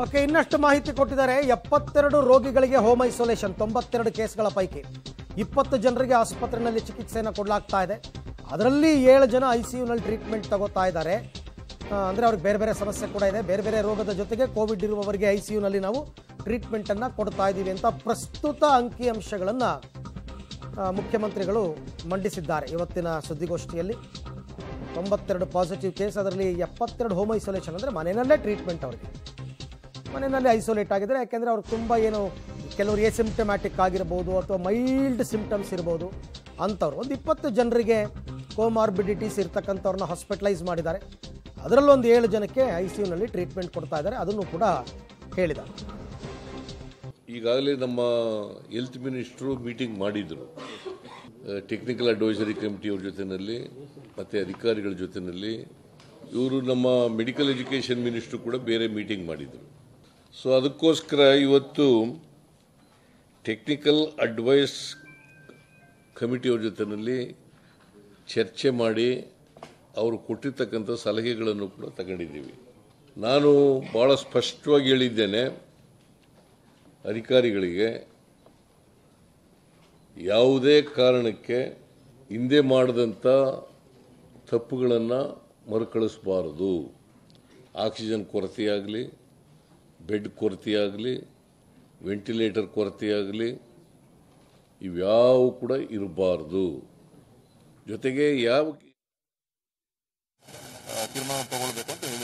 Okay, ಇನ್ನಷ್ಟು ಮಾಹಿತಿ ಕೊಟ್ಟಿದ್ದಾರೆ. 72 ರೋಗಿಗಳಿಗೆ ಹೋಮ್ ಐಸೋಲೇಷನ್, 92 ಕೇಸ್ಗಳ ಪೈಕಿ 20 ಜನರಿಗೆ ಆಸ್ಪತ್ರೆಯಲ್ಲಿ ಚಿಕಿತ್ಸೆಯನ್ನು ಕೊಡಲಾಗ್ತಾ ಇದೆ. ಅದರಲ್ಲಿ 7 ಜನ ಐಸಿಯುನಲ್ಲಿ ಟ್ರೀಟ್ಮೆಂಟ್ ತಗೋತಾ ಇದ್ದಾರೆ. ಅಂದರೆ ಅವ್ರಿಗೆ ಬೇರೆ ಬೇರೆ ಸಮಸ್ಯೆ ಕೂಡ ಇದೆ. ಬೇರೆ ಬೇರೆ ರೋಗದ ಜೊತೆಗೆ ಕೋವಿಡ್ ಇರುವವರಿಗೆ ಐಸಿಯುನಲ್ಲಿ ನಾವು ಟ್ರೀಟ್ಮೆಂಟನ್ನು ಕೊಡ್ತಾ ಇದ್ದೀವಿ ಅಂತ ಪ್ರಸ್ತುತ ಅಂಕಿಅಂಶಗಳನ್ನು ಮುಖ್ಯಮಂತ್ರಿಗಳು ಮಂಡಿಸಿದ್ದಾರೆ ಇವತ್ತಿನ ಸುದ್ದಿಗೋಷ್ಠಿಯಲ್ಲಿ. 92 ಪಾಸಿಟಿವ್ ಕೇಸ್, ಅದರಲ್ಲಿ 72 ಹೋಮ್ ಐಸೋಲೇಷನ್, ಅಂದರೆ ಮನೆಯಲ್ಲೇ ಟ್ರೀಟ್ಮೆಂಟ್. ಅವರಿಗೆ ಮನೆಯಲ್ಲೇ ಐಸೋಲೇಟ್ ಆಗಿದ್ದಾರೆ. ಯಾಕೆಂದರೆ ಅವ್ರಿಗೆ ತುಂಬ ಕೆಲವರು ಎಸಿಂಪ್ಟಮ್ಯಾಟಿಕ್ ಆಗಿರ್ಬೋದು ಅಥವಾ ಮೈಲ್ಡ್ ಸಿಂಪ್ಟಮ್ಸ್ ಇರ್ಬೋದು ಅಂಥವ್ರು. ಒಂದು 20 ಜನರಿಗೆ ಕೋಮಾರ್ಬಿಡಿಟೀಸ್ ಇರ್ತಕ್ಕಂಥವ್ರನ್ನ ಹಾಸ್ಪಿಟಲೈಸ್ ಮಾಡಿದ್ದಾರೆ. ಅದರಲ್ಲೂ ಒಂದು 7 ಜನಕ್ಕೆ ಐಸಿಯುನಲ್ಲಿ ಟ್ರೀಟ್ಮೆಂಟ್ ಕೊಡ್ತಾ ಇದ್ದಾರೆ. ಅದನ್ನು ಕೂಡ ಹೇಳಿದ್ದಾರೆ. ಈಗಾಗಲೇ ನಮ್ಮ ಹೆಲ್ತ್ ಮಿನಿಸ್ಟ್ರು ಮೀಟಿಂಗ್ ಮಾಡಿದರು. ಟೆಕ್ನಿಕಲ್ ಅಡ್ವೈಸರಿ ಕಮಿಟಿಯವ್ರ ಜೊತೆಯಲ್ಲಿ ಮತ್ತು ಅಧಿಕಾರಿಗಳ ಜೊತೆಯಲ್ಲಿ. ಇವರು ನಮ್ಮ ಮೆಡಿಕಲ್ ಎಜುಕೇಷನ್ ಮಿನಿಸ್ಟ್ರು ಕೂಡ ಬೇರೆ ಮೀಟಿಂಗ್ ಮಾಡಿದರು. ಸೊ ಅದಕ್ಕೋಸ್ಕರ ಇವತ್ತು ಟೆಕ್ನಿಕಲ್ ಅಡ್ವೈಸ್ ಕಮಿಟಿಯವ್ರ ಜೊತೆಯಲ್ಲಿ ಚರ್ಚೆ ಮಾಡಿ ಅವರು ಕೊಟ್ಟಿರ್ತಕ್ಕಂಥ ಸಲಹೆಗಳನ್ನು ಕೂಡ ತಗೊಂಡಿದ್ದೀವಿ. ನಾನು ಭಾಳ ಸ್ಪಷ್ಟವಾಗಿ ಹೇಳಿದ್ದೇನೆ ಅಧಿಕಾರಿಗಳಿಗೆ, ಯಾವುದೇ ಕಾರಣಕ್ಕೆ ಹಿಂದೆ ಮಾಡಿದಂಥ ತಪ್ಪುಗಳನ್ನು ಮರುಕಳಿಸಬಾರದು. ಆಕ್ಸಿಜನ್ ಕೊರತೆಯಾಗಲಿ, ಬೆಡ್ ಕೊರತೆಯಾಗಲಿ, ವೆಂಟಿಲೇಟರ್ ಕೊರತೆಯಾಗಲಿ, ಇವ್ಯಾವ ಕೂಡ ಇರಬಾರ್ದು. ಜೊತೆಗೆ ಯಾವ ತೀರ್ಮಾನ ತಗೊಳ್ಬೇಕು ಅಂತ